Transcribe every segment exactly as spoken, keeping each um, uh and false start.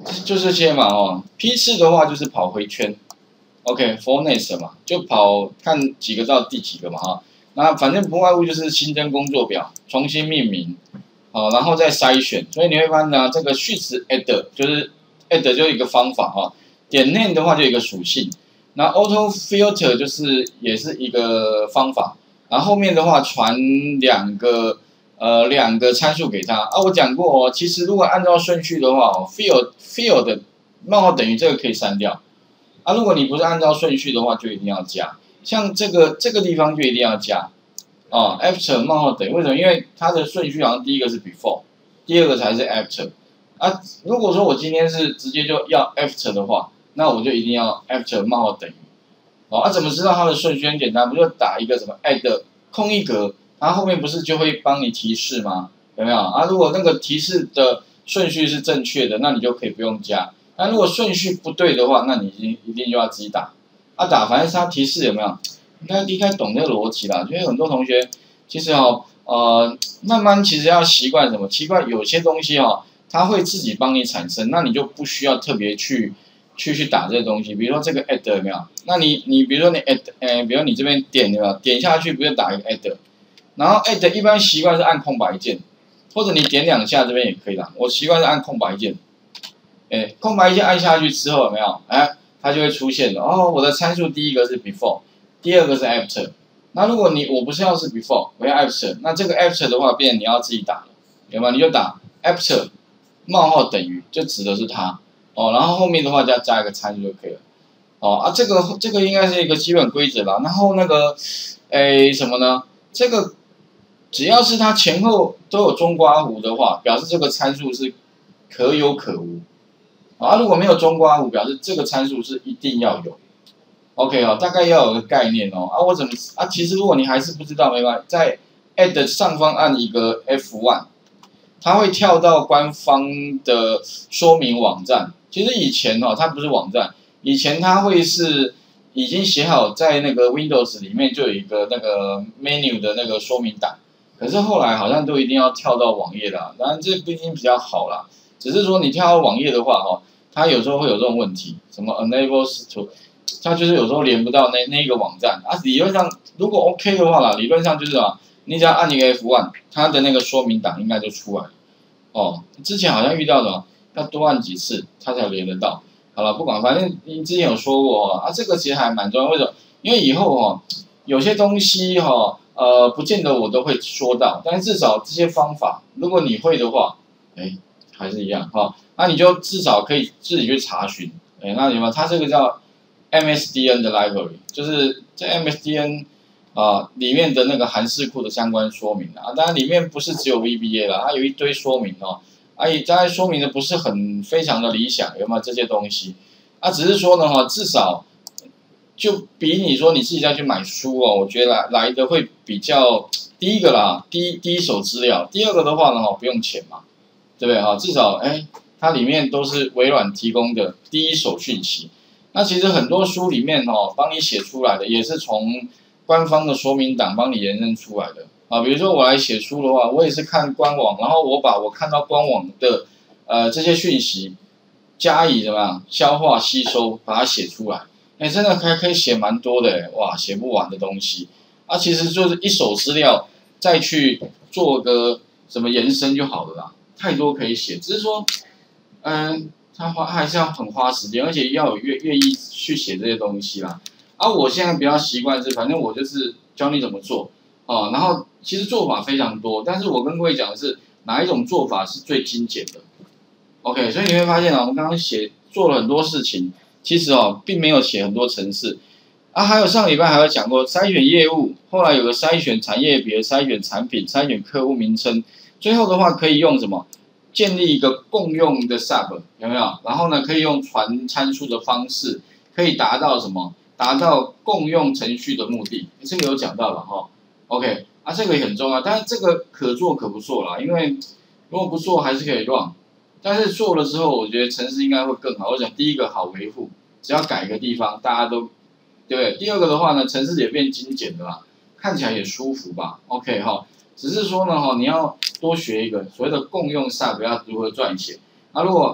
就这些嘛哦。批次的话就是跑回圈 ，OK，for next 嘛，就跑看几个到第几个嘛哈。那反正不外乎就是新增工作表，重新命名，好，然后再筛选。所以你会发现呢，这个序词 add 就是 add 就一个方法哈。点 name 的话就有一个属性，那 auto filter 就是也是一个方法。然后后面的话传两个呃两个参数给他啊，我讲过哦，其实如果按照顺序的话哦 ，field field 冒号等于这个可以删掉啊，如果你不是按照顺序的话，就一定要加，像这个这个地方就一定要加哦 ，after 冒号等于为什么？因为它的顺序好像第一个是 before， 第二个才是 after 啊。如果说我今天是直接就要 after 的话，那我就一定要 after 冒号等于。哦，啊，怎么知道它的顺序很简单？不就打一个什么 add 空一格，它后面不是就会帮你提示吗？有没有啊？如果那个提示的顺序是正确的，那你就可以不用加。那如果顺序不对的话，那你一定一定就要自己打。啊打，反正它提示有没有？应该应该懂这个逻辑啦。因为很多同学其实哦，呃，慢慢其实要习惯什么？习惯有些东西哦，它会自己帮你产生，那你就不需要特别去。去去打这个东西，比如说这个 add 有没有？那你你比如说你 add， 呃，比如你这边点有没有？点下去不就打一个 add， 然后 add 一般习惯是按空白键，或者你点两下这边也可以啦。我习惯是按空白键，哎，空白键按下去之后有没有？哎，它就会出现了。哦，我的参数第一个是 before， 第二个是 after。那如果你我不是要是 before， 我要 after， 那这个 after 的话，变成你要自己打了，有吗？你就打 after 冒号等于，就指的是它。哦，然后后面的话再加一个参数就可以了。哦啊，这个这个应该是一个基本规则啦。然后那个，诶什么呢？这个只要是它前后都有中括弧的话，表示这个参数是可有可无。啊，如果没有中括弧，表示这个参数是一定要有。OK 哦，大概要有个概念哦。啊，我怎么啊？其实如果你还是不知道，没关系，在 add 上方按一个 F 一， 它会跳到官方的说明网站。其实以前哦，它不是网站，以前它会是已经写好在那个 Windows 里面就有一个那个 menu 的那个说明档，可是后来好像都一定要跳到网页啦。当然这毕竟比较好啦，只是说你跳到网页的话哦，它有时候会有这种问题，什么 enable to， 它就是有时候连不到那那一个网站啊。理论上如果 OK 的话啦，理论上就是啊，你只要按一个 F 一， 它的那个说明档应该就出来了。哦，之前好像遇到的。要多按几次，它才连得到。好了，不管，反正你之前有说过哦，啊，这个其实还蛮重要。为什么？因为以后哦，有些东西哈、哦，呃，不见得我都会说到，但是至少这些方法，如果你会的话，哎，还是一样哈、哦，那你就至少可以自己去查询。哎，那什么，它这个叫 M S D N 的 library， 就是在 M S D N 啊、呃、里面的那个函式库的相关说明啊，当然里面不是只有 V B A 啦，它有一堆说明哦。啊，也大概说明的不是很非常的理想，有没有这些东西？啊，只是说呢哈，至少就比你说你自己再去买书哦，我觉得来来的会比较第一个啦，第一第一手资料，第二个的话呢哈，不用钱嘛，对不对哈？至少哎，它里面都是微软提供的第一手讯息。那其实很多书里面哦，帮你写出来的也是从官方的说明档帮你延伸出来的。啊，比如说我来写书的话，我也是看官网，然后我把我看到官网的呃这些讯息加以怎么样消化吸收，把它写出来。哎，真的还可以写蛮多的，哇，写不完的东西。啊，其实就是一手资料再去做个什么延伸就好了啦，太多可以写，只是说，嗯，他花还是要很花时间，而且要有愿愿意去写这些东西啦。啊，我现在比较习惯是，反正我就是教你怎么做。哦，然后其实做法非常多，但是我跟各位讲的是哪一种做法是最精简的。OK， 所以你会发现啊，我们刚刚写做了很多事情，其实哦，并没有写很多程式啊。还有上礼拜还有讲过筛选业务，后来有个筛选产业别、筛选产品、筛选客户名称，最后的话可以用什么？建立一个共用的 sub 有没有？然后呢，可以用传参数的方式，可以达到什么？达到共用程序的目的。这个有讲到了哈、哦。OK， 啊，这个也很重要，但是这个可做可不做啦，因为如果不做还是可以乱，但是做了之后，我觉得程式应该会更好。我想第一个好维护，只要改一个地方，大家都对不对？第二个的话呢，程式也变精简的啦，看起来也舒服吧。OK 哈，只是说呢哈，你要多学一个所谓的共用 sub 要如何撰写。那如果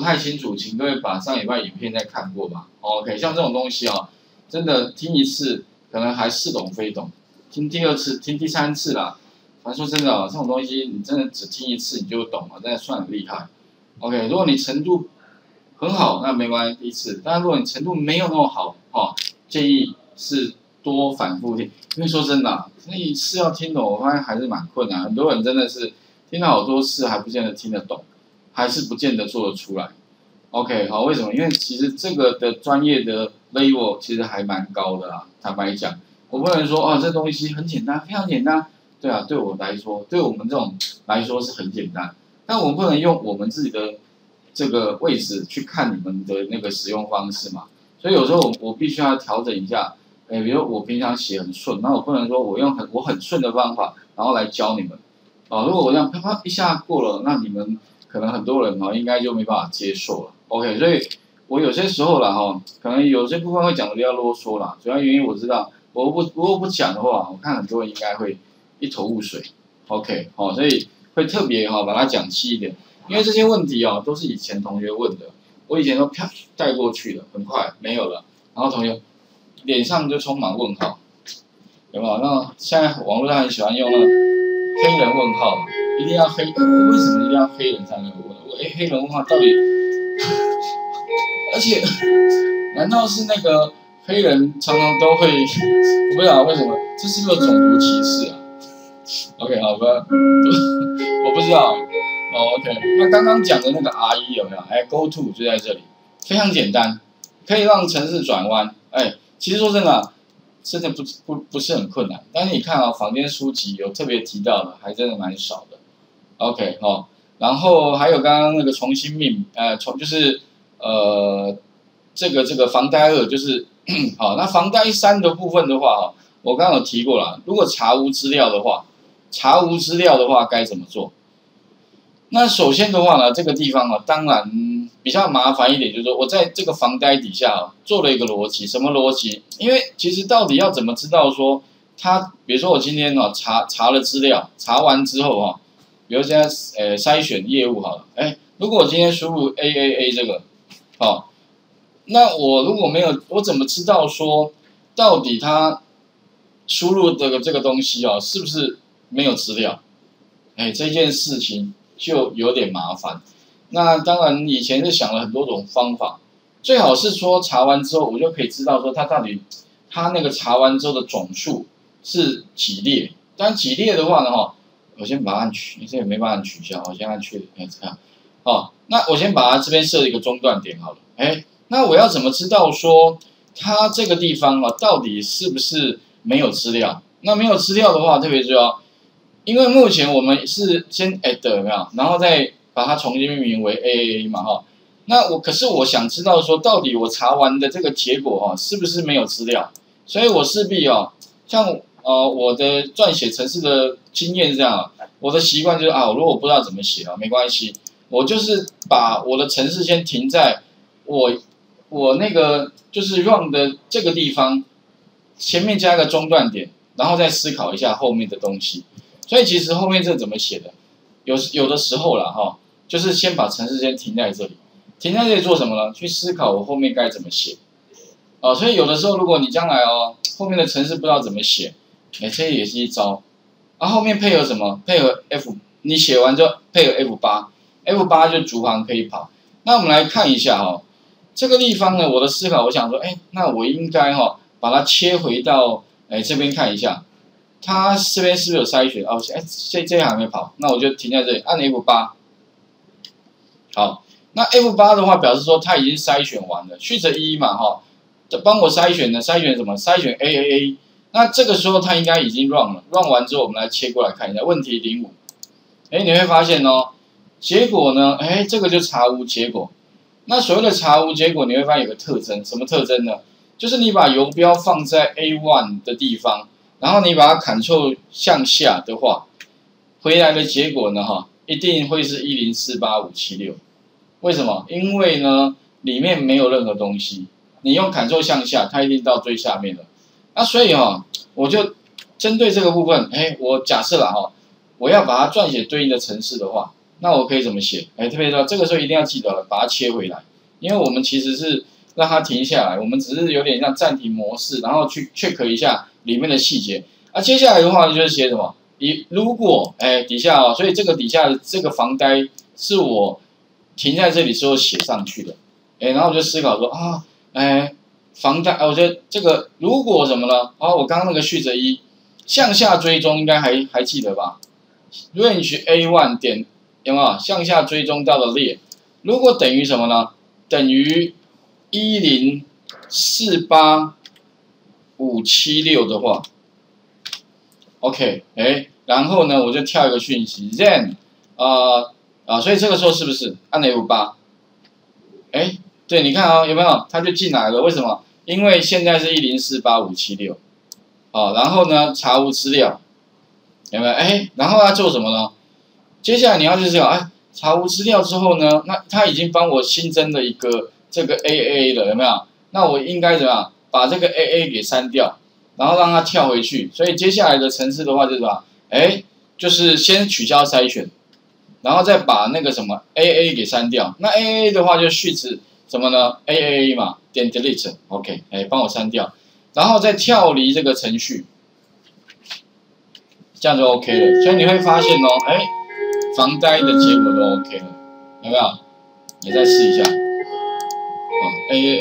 太清楚，请各位把上礼拜影片再看过吧。OK， 像这种东西哦，真的听一次可能还似懂非懂，听第二次、听第三次啦。反正说真的哦，这种东西你真的只听一次你就懂了，那算很厉害。OK， 如果你程度很好，那没关系，第一次。但如果你程度没有那么好，哦，建议是多反复听。因为说真的、啊，那一次要听懂，我发现还是蛮困难。很多人真的是听了好多次还不见得听得懂，还是不见得做得出来。OK， 好，为什么？因为其实这个的专业的 level 其实还蛮高的啦。坦白讲，我不能说哦，这东西很简单，非常简单。对啊，对我来说，对我们这种来说是很简单。但我们不能用我们自己的这个位置去看你们的那个使用方式嘛。所以有时候我我必须要调整一下。哎，比如我平常写很顺，那我不能说我用很我很顺的方法，然后来教你们。啊，如果我这样啪啪一下过了，那你们可能很多人哦，应该就没办法接受了。OK， 所以我有些时候啦哈，可能有些部分会讲的比较啰嗦啦，主要原因我知道，我不如果不讲的话，我看很多人应该会一头雾水。OK， 好，所以会特别哈把它讲细一点，因为这些问题哦都是以前同学问的，我以前都啪带过去了，很快没有了，然后同学脸上就充满问号，有没有？那现在网络上很喜欢用那黑人问号，一定要黑，为什么一定要黑人才能问？哎，黑人问号到底？而且，难道是那个黑人常常都会？我不知道为什么，这是不是有种族歧视啊 ？OK， 好吧，我不知道。哦 ，OK， 那刚刚讲的那个 R 一 有没有？哎 ，Go to 就在这里，非常简单，可以让程式转弯。哎，其实说真的、啊，真的不不不是很困难。但是你看啊、哦，坊间书籍有特别提到的，还真的蛮少的。OK， 哦，然后还有刚刚那个重新命，呃，重就是呃这个这个房贷二就是好，那房贷三的部分的话，哈，我刚刚有提过了，如果查无资料的话，查无资料的话该怎么做？那首先的话呢，这个地方啊，当然比较麻烦一点，就是说我在这个房贷底下、啊、做了一个逻辑，什么逻辑？因为其实到底要怎么知道说它，比如说我今天呢、啊、查查了资料，查完之后啊，比如现在呃筛选业务好了，哎，如果我今天输入 A A A 这个，好、哦，那我如果没有，我怎么知道说到底它输入这个这个东西啊，是不是没有资料？哎，这件事情就有点麻烦。那当然，以前是想了很多种方法，最好是说查完之后，我就可以知道说它到底它那个查完之后的总数是几列。但几列的话呢，哈，我先把它按取，这也没办法取消，我先按确认，哎，这样，好，那我先把它这边设一个中断点好了。哎，那我要怎么知道说它这个地方啊，到底是不是没有资料？那没有资料的话，特别重要。因为目前我们是先 add 有没有，然后再把它重新命名为 A A A 嘛哈。那我可是我想知道说，到底我查完的这个结果哈，是不是没有资料？所以我势必哦，像呃我的撰写程式的经验是这样啊，我的习惯就是啊，如果我不知道怎么写啊，没关系，我就是把我的程式先停在我我那个就是 run 的这个地方，前面加个中断点，然后再思考一下后面的东西。所以其实后面这怎么写的，有有的时候啦哈，就是先把程式先停在这里，停在这里做什么呢？去思考我后面该怎么写，哦，所以有的时候如果你将来哦后面的程式不知道怎么写，哎，这也是一招。啊，后面配合什么？配合 F， 你写完之后配合 F 八，F 八就逐行可以跑。那我们来看一下哈、哦，这个地方呢，我的思考，我想说，哎，那我应该哈、哦、把它切回到哎这边看一下。它这边是不是有筛选？哦，哎，这这一行还没跑，那我就停在这里，按 F 八。好，那 F 八的话表示说它已经筛选完了，Shift 一嘛，哈，帮我筛选的，筛选什么？筛选 A A A。那这个时候它应该已经 run 了 ，run 完之后我们来切过来看一下，问题零五。哎，你会发现哦，结果呢，哎，这个就查无结果。那所谓的查无结果，你会发现有个特征，什么特征呢？就是你把游标放在 A 一 的地方。然后你把它 Ctrl 向下的话，回来的结果呢，哈，一定会是一零四八五七六。为什么？因为呢，里面没有任何东西。你用 Ctrl 向下，它一定到最下面了。那所以哈，我就针对这个部分，哎，我假设了哈，我要把它撰写对应的程式的话， 那我可以怎么写？哎，特别说这个时候一定要记得把它切回来，因为我们其实是让它停下来，我们只是有点像暂停模式，然后去 check 一下里面的细节。啊，接下来的话就是写什么？一如果哎底下哦，所以这个底下的这个房贷是我停在这里之后写上去的，哎，然后我就思考说啊，哎，房贷，我觉得这个如果什么呢？哦，我刚刚那个序则一向下追踪应该还还记得吧 ？range A 一 点有没有向下追踪到的列？如果等于什么呢？等于一零四八五七六的话 ，OK， 哎，然后呢，我就跳一个讯息 ，then， 呃啊，所以这个时候是不是按 F 八？哎，对，你看啊、哦，有没有？它就进来了，为什么？因为现在是一零四八五七六，哦，然后呢，查无资料，有没有？哎，然后要做什么呢？接下来你要就是讲，哎，查无资料之后呢，那他已经帮我新增了一个这个 A A 了，有没有？那我应该怎么样？把这个 A A 给删掉，然后让它跳回去。所以接下来的程式的话就是什么？哎，就是先取消筛选，然后再把那个什么 A A 给删掉。那 A A 的话就序词什么呢 ？A A 嘛，点 delete，OK， 哎，帮我删掉，然后再跳离这个程序，这样就 OK 了。所以你会发现哦，哎。房贷的结果都 OK 了，有没有？你再试一下，啊 ，A A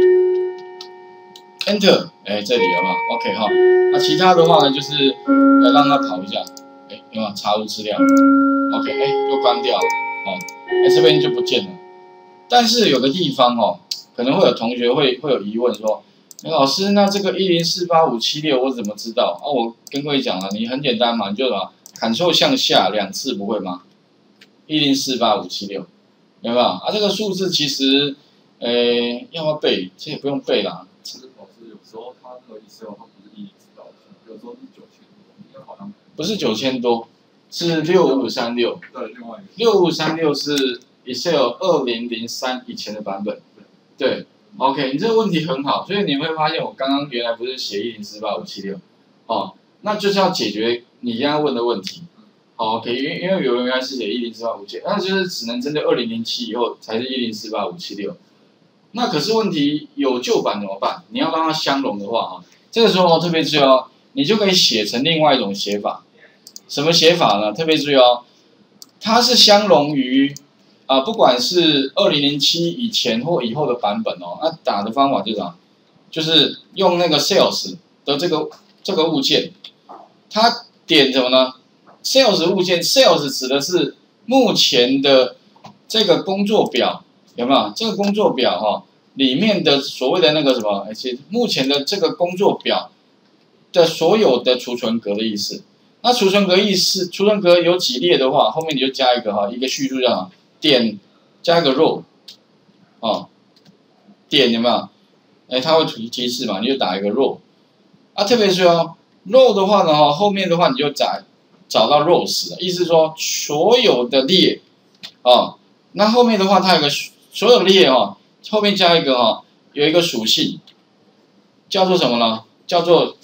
A，Enter， 哎，这里有没有 ？OK 哈，那其他的话呢，就是要让它跑一下，哎，有没有？查无资料 ，OK， 哎，又关掉，哦，哎，这边就不见了。但是有个地方哦，可能会有同学会会有疑问说，哎，老师，那这个一零四八五七六我怎么知道？啊，我跟各位讲了，你很简单嘛，你就什么 ，Ctrl 向下两次不会吗？一零四八五七六，有没有啊？这个数字其实，呃，要不要背？这也不用背啦。 其实老师有时候他那个 Excel 它不是一零四八五七六，有时候是九千多，应该好像不是九千多，是六五三六。 对，另外一个六五三六是 Excel 二零零三以前的版本。对 ，OK， 你这个问题很好，所以你会发现我刚刚原来不是写一零四八五七六，哦，那就是要解决你刚刚问的问题。好 ，OK， 因为因为有人原来是写一零四八五七，那就是只能针对二零零七以后才是一零四八五七六。那可是问题有旧版怎么办？你要让它相容的话哈，这个时候特别注意哦，你就可以写成另外一种写法。什么写法呢？特别注意哦，它是相容于啊、呃，不管是二零零七以前或以后的版本哦，那打的方法就是什么？就是用那个 sales 的这个这个物件，它点什么呢？sales 物件 ，sales 指的是目前的这个工作表，有没有？这个工作表哈、哦，里面的所谓的那个什么，而且目前的这个工作表的所有的储存格的意思。那储存格意思，储存格有几列的话，后面你就加一个哈，一个叙述叫什么？点加一个 row， 哦，点有没有？哎，它会提提示嘛，你就打一个 row。啊，特别是哦 ，row 的话呢，哈，后面的话你就找找到 rows， 意思说所有的列，哦，那后面的话它有个所有列哦，后面加一个哈，有一个属性，叫做什么呢？叫做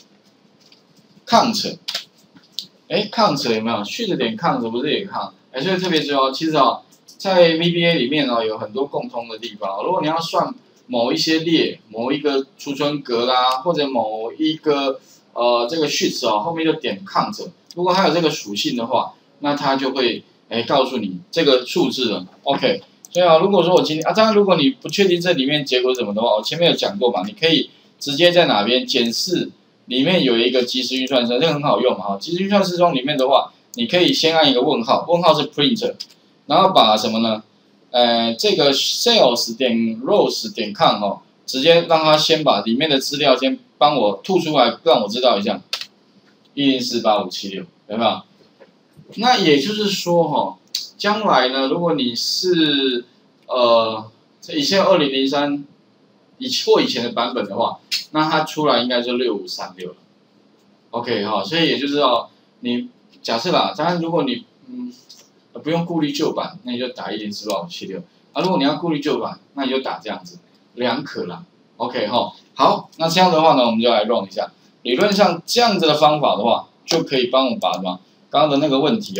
count。哎 ，count 有没有？序的点 count 不是也 count？ 哎，所以特别注意哦，其实哦，在 V B A 里面哦，有很多共通的地方。如果你要算某一些列、某一个储存格啦，或者某一个呃这个 sheet 哦，后面就点 count。如果它有这个属性的话，那它就会哎告诉你这个数字了。OK， 所以啊，如果说我今天啊，当然如果你不确定这里面结果是什么的话，我前面有讲过嘛，你可以直接在哪边检视。里面有一个即时运算式，这个很好用哈。即时运算式中里面的话，你可以先按一个问号，问号是 print， 然后把什么呢？呃，这个 sales 点 rows 点 com 哦，直接让它先把里面的资料先帮我吐出来，让我知道一下。一零四八五七六有没有？那也就是说哈、哦，将来呢，如果你是呃，以前二零零三以或以前的版本的话。那它出来应该就六五三六了 ，OK 哈、哦，所以也就是说，你假设啦，当然如果你嗯不用顾虑旧版，那你就打一零四八五七六啊。如果你要顾虑旧版，那你就打这样子，两可啦 ，OK 哈、哦。好，那这样的话呢，我们就来 run 一下。理论上这样子的方法的话，就可以帮我把什么刚刚的那个问题啊、哦，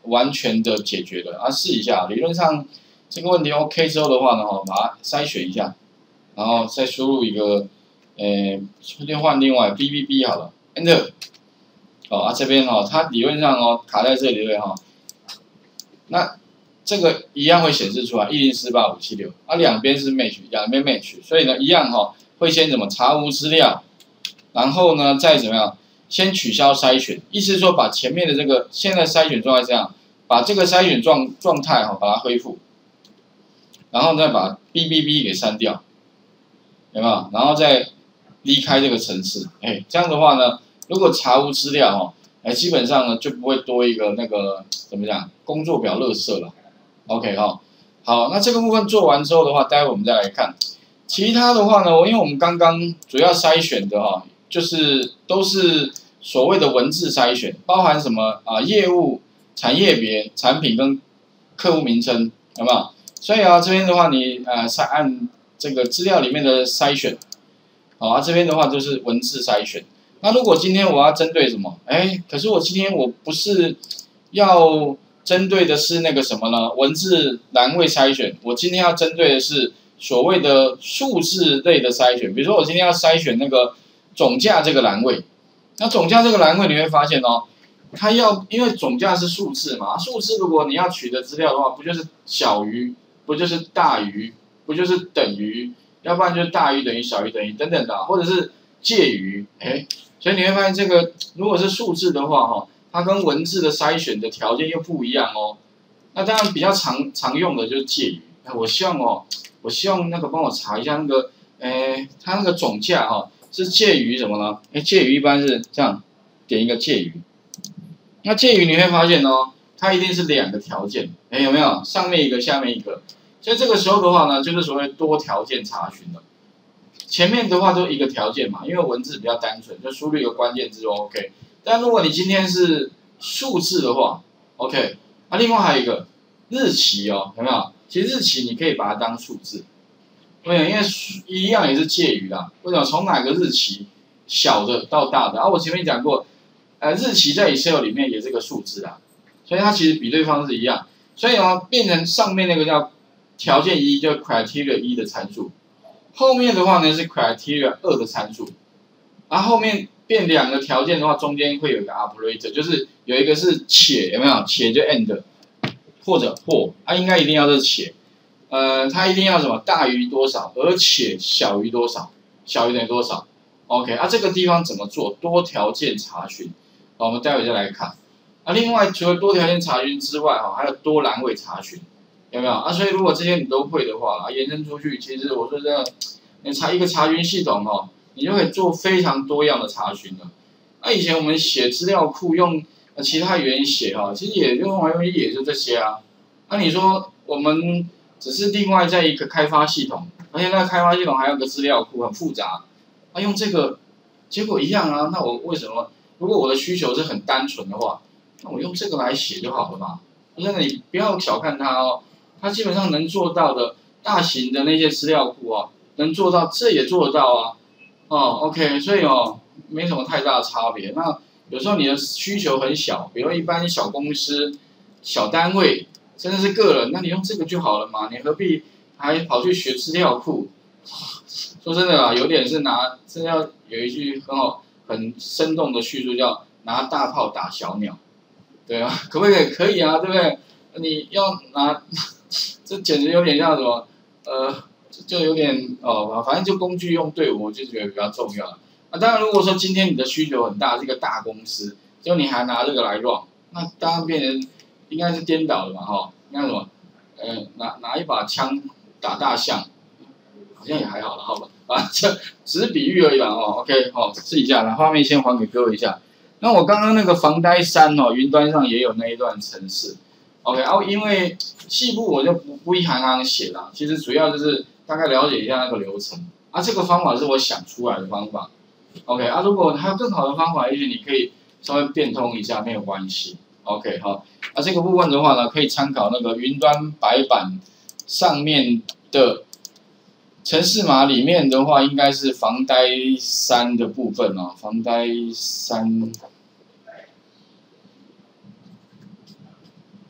完全的解决的啊，试一下，理论上这个问题 OK 之后的话呢，哈，把它筛选一下，然后再输入一个，呃，先换另外 B B B 好了 ，Enter， 好啊，这边哈，它理论上哦卡在这里对不对哈？那这个一样会显示出来一零四八五七六，啊，两边是 match， 两边 match， 所以呢一样哈，会先怎么查无资料，然后呢再怎么样？先取消筛选，意思是说把前面的这个现在筛选状态这样，把这个筛选状状态哈把它恢复，然后再把 B B B 给删掉，有没有？然后再离开这个程式，哎，这样的话呢，如果查无资料哈，哎，基本上呢就不会多一个那个怎么讲工作表垃圾了。OK 哈，好，那这个部分做完之后的话，待会我们再来看其他的话呢，因为我们刚刚主要筛选的哈。就是都是所谓的文字筛选，包含什么啊？业务、产业别、产品跟客户名称，有没有？所以啊，这边的话你呃筛按这个资料里面的筛选，好啊，这边的话就是文字筛选。那如果今天我要针对什么？哎，可是我今天我不是要针对的是那个什么呢？文字栏位筛选，我今天要针对的是所谓的数字类的筛选，比如说我今天要筛选那个。总价这个栏位，那总价这个栏位你会发现哦，它要因为总价是数字嘛，数字如果你要取得资料的话，不就是小于，不就是大于，不就是等于，要不然就是大于等于小于等于等等的，或者是介于，哎，所以你会发现这个如果是数字的话哈，它跟文字的筛选的条件又不一样哦。那当然比较常常用的就是介于，我希望哦，我希望那个帮我查一下那个，哎，它那个总价哈。是介于什么呢？哎，介于一般是这样，点一个介于。那介于你会发现哦，它一定是两个条件，哎，有没有？上面一个，下面一个。所以这个时候的话呢，就是所谓多条件查询了。前面的话都一个条件嘛，因为文字比较单纯，就输入一个关键字就 OK。但如果你今天是数字的话 ，OK。那另外还有一个日期哦，有没有？其实日期你可以把它当数字。对，因为一样也是介于啦。为什么？从哪个日期小的到大的？啊，我前面讲过，呃，日期在 Excel 里面也是个数字啊，所以它其实比对方式一样。所以哦，变成上面那个叫条件一，就 criteria 一的参数，后面的话呢是 criteria 二的参数，然后后面变两个条件的话，中间会有一个 operator， 就是有一个是且，有没有？且就 and， 或者或，啊，应该一定要是且。呃，它一定要什么大于多少，而且小于多少，小于等于多少 ？OK， 啊，这个地方怎么做？多条件查询，好，我们待会再来看。啊，另外除了多条件查询之外，哈，还有多栏位查询，有没有？啊，所以如果这些你都会的话，啊，延伸出去，其实我说这个，你查一个查询系统哦，你就可以做非常多样的查询了。那、啊、以前我们写资料库用呃其他语言写哈，其实也用来用去也就这些啊。那、啊、你说我们只是另外在一个开发系统，而且那个开发系统还有个资料库很复杂，那、啊、用这个结果一样啊。那我为什么？如果我的需求是很单纯的话，那我用这个来写就好了嘛。真的，你不要小看它哦，它基本上能做到的大型的那些资料库啊，能做到，这也做得到啊。哦 ，OK， 所以哦，没什么太大的差别。那有时候你的需求很小，比如一般小公司、小单位，甚至是个人，那你用这个就好了嘛，你何必还跑去学资料库？说真的啊，有点是拿，真的要有一句很好、很生动的叙述，叫拿大炮打小鸟。对啊，可不可以？可以啊，对不对？你要拿，这简直有点像什么？呃，就有点哦，反正就工具用对，我就觉得比较重要。啊，当然，如果说今天你的需求很大，是一个大公司，就你还拿这个来 run， 那当然变成应该是颠倒的嘛，哈、哦。那什么？呃，拿拿一把枪打大象，好像也还好了，好吧？啊，这只是比喻而已啦，哦 ，OK， 好、哦，试一下，那画面先还给各位一下。那我刚刚那个防呆三哦，云端上也有那一段程式 ，OK， 然、啊、后因为细部我就不不一行行写了，其实主要就是大概了解一下那个流程。啊，这个方法是我想出来的方法 ，OK， 啊，如果还有更好的方法，也许你可以稍微变通一下，没有关系 ，OK， 好，啊，这个部分的话呢，可以参考那个云端白板上面的。程式码里面的话，应该是防呆三的部分哦，防呆三。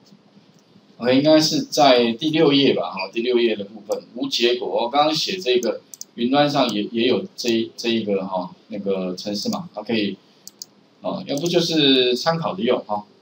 OK， 应该是在第六页吧，哈，第六页的部分无结果。我刚刚写这个云端上也也有这这一个哈那个程式嘛，它可以，啊，要不就是参考的用哈。